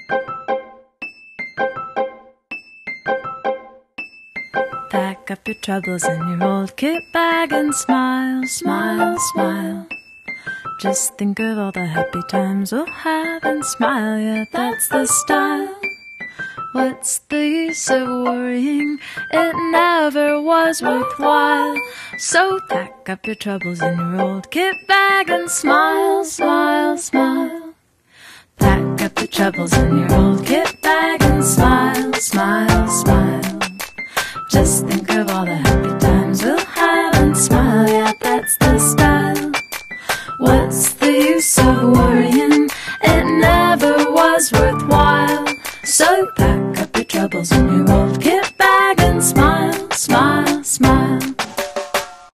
Pack up your troubles in your old kit bag and smile, smile, smile. Just think of all the happy times we'll have and smile, yeah, that's the style. What's the use of worrying? It never was worthwhile. So pack up your troubles in your old kit bag and smile, smile, smile. Pack up your troubles in your old kit bag and smile, smile, smile. Just think of all the happy times we'll have and smile, yeah, that's the style. What's the use of worrying? It never was worthwhile. So pack up your troubles in your old